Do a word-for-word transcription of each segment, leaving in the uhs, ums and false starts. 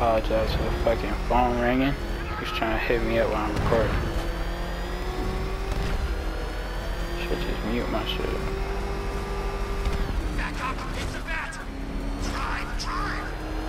apologize for the fucking phone ringing. He's trying to hit me up while I'm recording. Should just mute my shit. Back up! It's a bat! Drive! Drive!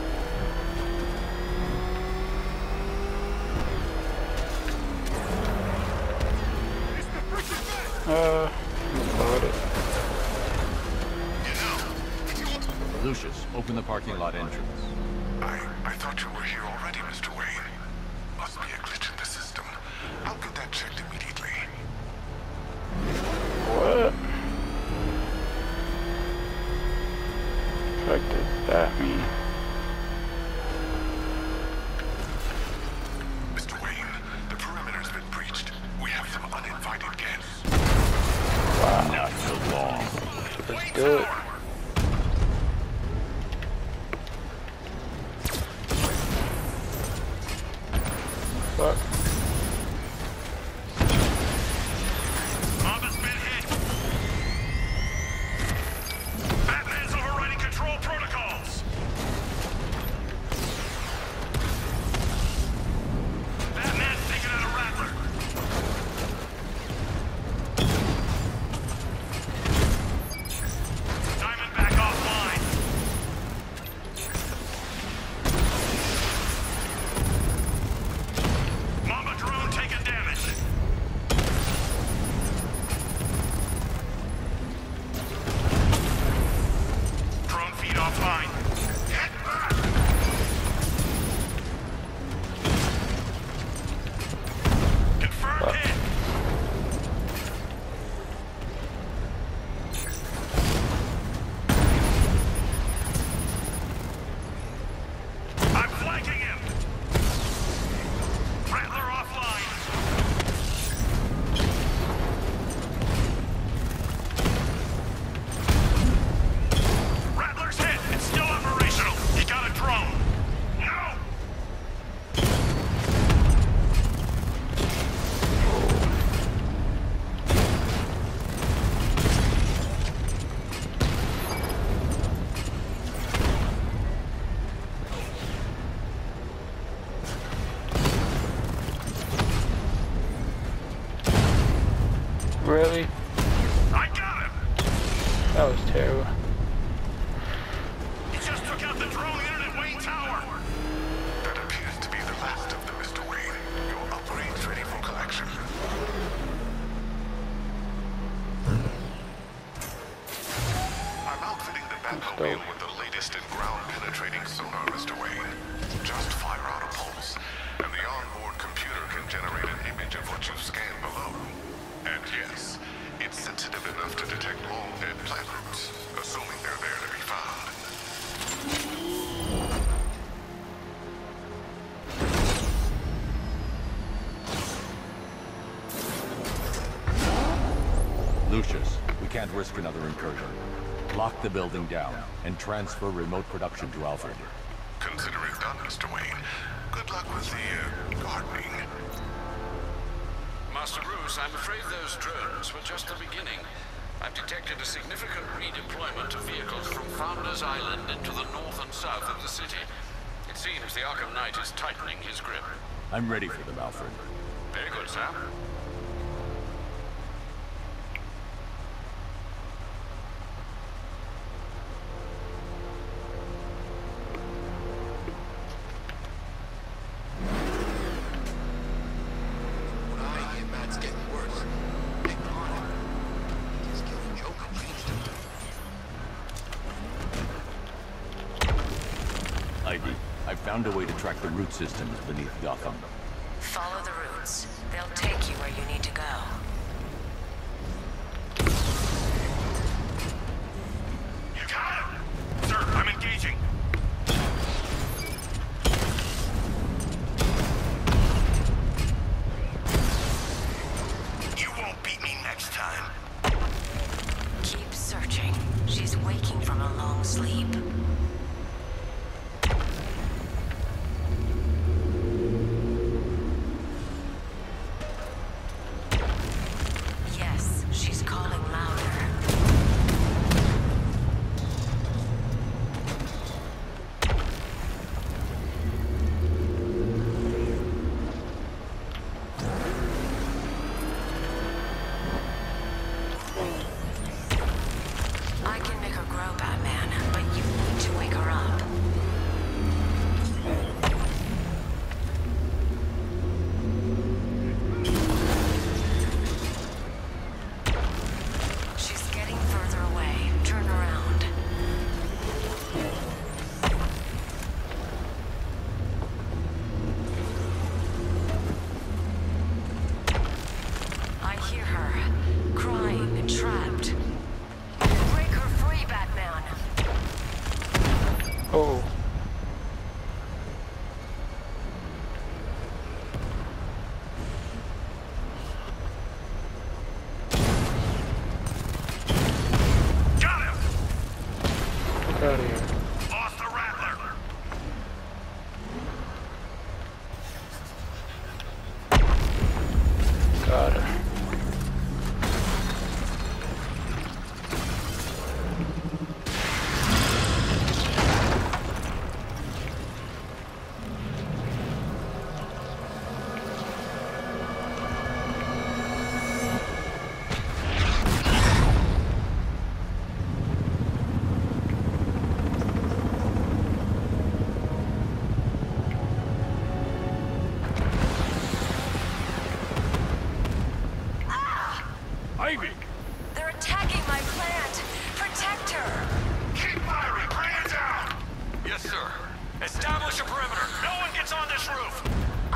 Uh, load it. Lucius, open the parking lot entrance. I... I thought you were here already, Mister Wayne. Must be a glitch in the system. I'll get that checked immediately. What? What does that mean? Mister Wayne, the perimeter's been breached. We have some uninvited guests. Wow. Not so long. Let's do it. Fuck. Mama's been hit. Batman's overriding control protocols. Batman's taking out a Rattler. Diamond back offline. Mama drone taking damage. Drone feed offline. Get back! Confirmed hit. I'm flanking him. Rattler offline. Rattler's hit. It's still operational. He got a drone. No! Really? I got him! That was terrible. He just took out the drone unit at Wayne Tower. That appears to be the last of them, Mister Wayne. Your upgrade's ready for collection. I'm outfitting the Batmobile with the latest in ground-penetrating sonar, Mister Wayne. Just fire out a pulse, and the onboard computer can generate an image of what you've scanned below. And yes, it's sensitive enough to detect long-dead plant roots, assuming they're there to be found. Lucius, we can't risk another incursion. Lock the building down and transfer remote production to Alfred. Consider it done, Mister Wayne. Good luck with the, uh, gardening. Master Bruce, I'm afraid those drones were just the beginning. I've detected a significant redeployment of vehicles from Founders Island into the north and south of the city. It seems the Arkham Knight is tightening his grip. I'm ready for them, Alfred. Very good, sir. Ivy, I've found a way to track the root systems beneath Gotham. Follow the routes. They'll take you where you need to go. You got him! Sir, I'm engaging. You won't beat me next time. Keep searching. She's waking from a long sleep. Yes, she's calling louder.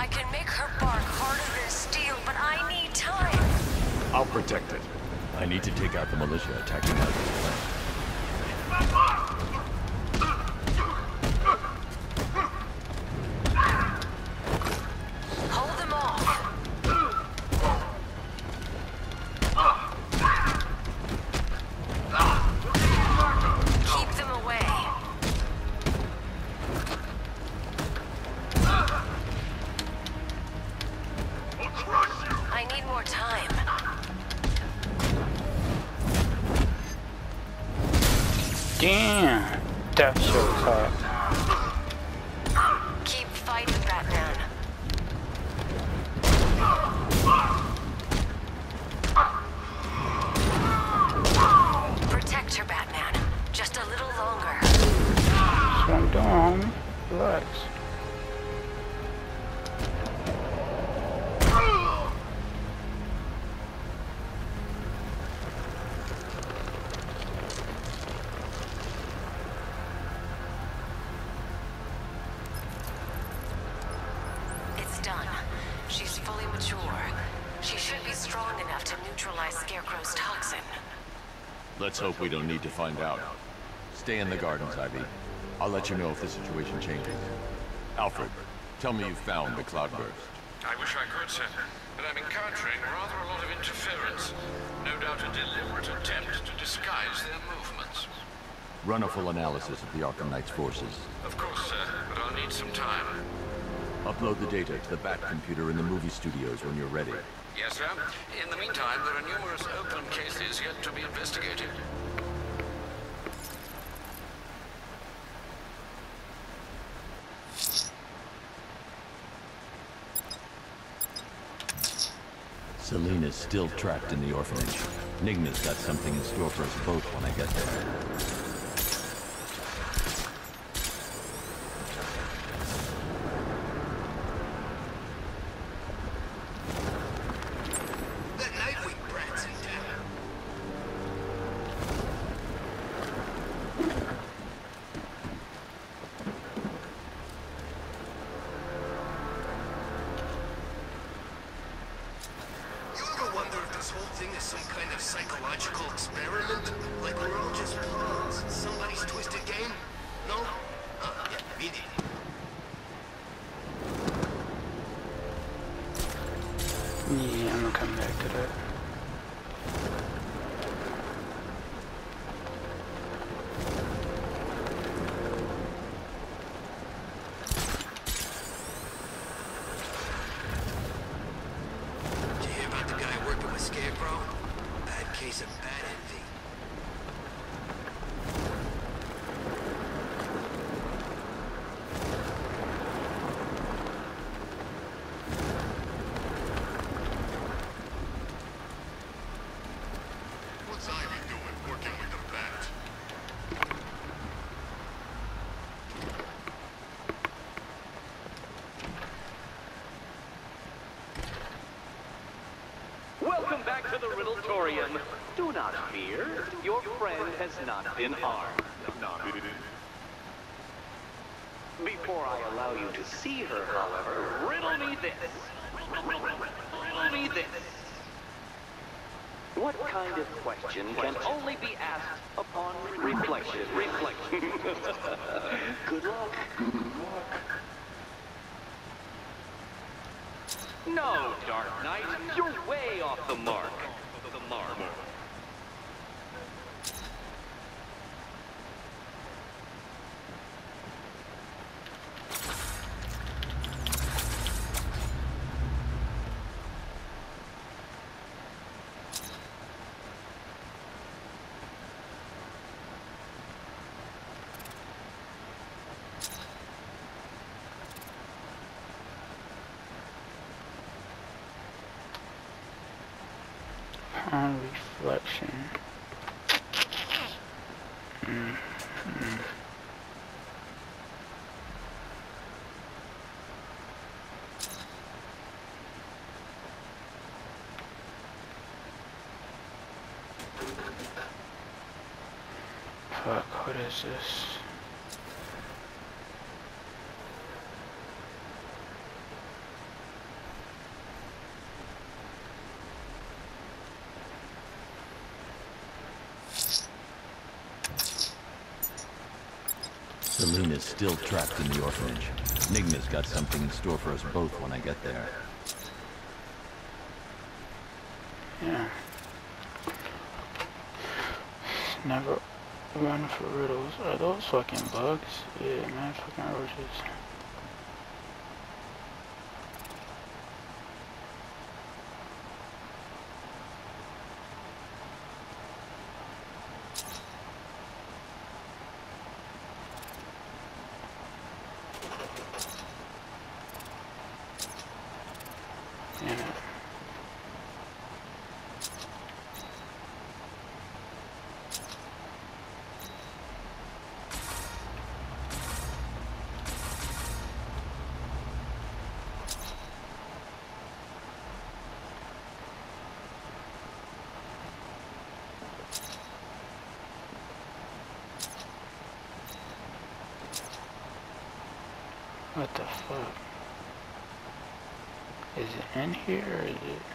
I can make her bark harder than steel, but I need time. I'll protect it. I need to take out the militia attacking our plant. Hold them off. Keep them away. I need more time. Damn, that shit was hot. Keep fighting, Batman. Protect her, Batman. Just a little longer. That's what I'm doing, homie. Relax. It's done. She's fully mature. She should be strong enough to neutralize Scarecrow's toxin. Let's hope we don't need to find out. Stay in the gardens, Ivy. I'll let you know if the situation changes. Alfred, tell me you found the Cloudburst. I wish I could, sir, but I'm encountering rather a lot of interference. No doubt a deliberate attempt to disguise their movements. Run a full analysis of the Arkham Knight's forces. Of course, sir, but I'll need some time. Upload the data to the Bat computer in the movie studios when you're ready. Yes, sir. In the meantime, there are numerous open cases yet to be investigated. Selina's still trapped in the orphanage. Nigma's got something in store for us both when I get there. This whole thing is some kind of psychological experiment? Like we're all just pawns in somebody's twisted game? No? Uh, yeah, me neither. Yeah, I'm gonna come back to that. Scarecrow? Bad case of bad envy. What's Ivy doing working with the Bat? Welcome back to the Riddletorium. Do not fear. Your friend has not been harmed. Before I allow you to see her, however, riddle me this. Riddle me this. What kind of question can only be asked upon reflection? Reflection. Good luck. Good luck. No, Dark Knight, you're way off the mark. The mark. On reflection. Mm, mm. Fuck, what is this? Selena's still trapped in the orphanage. Nigma's got something in store for us both when I get there. Yeah. Never run for riddles. Are those fucking bugs? Yeah, man, fucking roaches. Damn it. What the fuck? Is it in here or is it?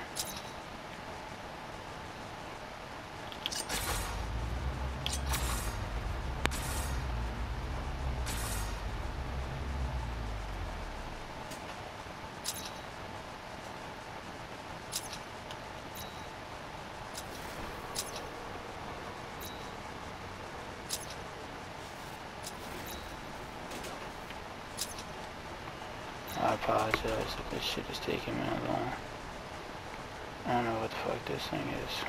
I apologize if this shit is taking me long. I don't know what the fuck this thing is.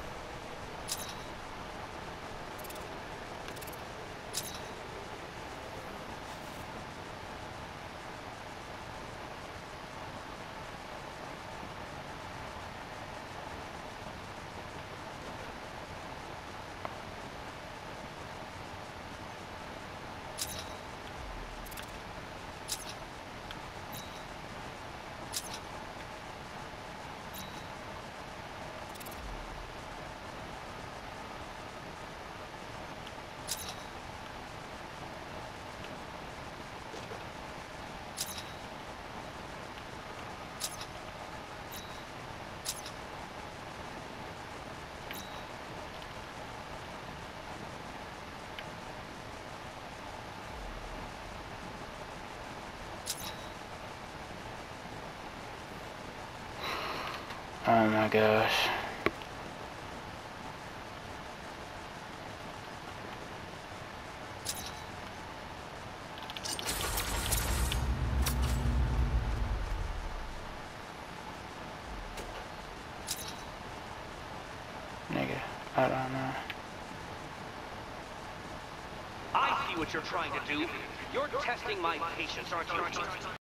Oh my gosh. Nigga, I don't know. I see what you're trying to do. You're testing my patience, aren't you?